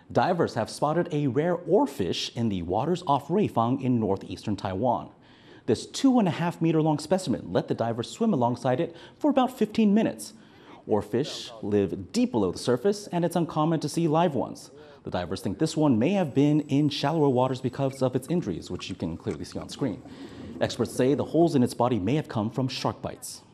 Divers have spotted a rare oarfish in the waters off Ruifang in northeastern Taiwan. This 2.5-meter long specimen let the divers swim alongside it for about 15 minutes. Oarfish live deep below the surface, and it's uncommon to see live ones. The divers think this one may have been in shallower waters because of its injuries, which you can clearly see on screen. Experts say the holes in its body may have come from shark bites.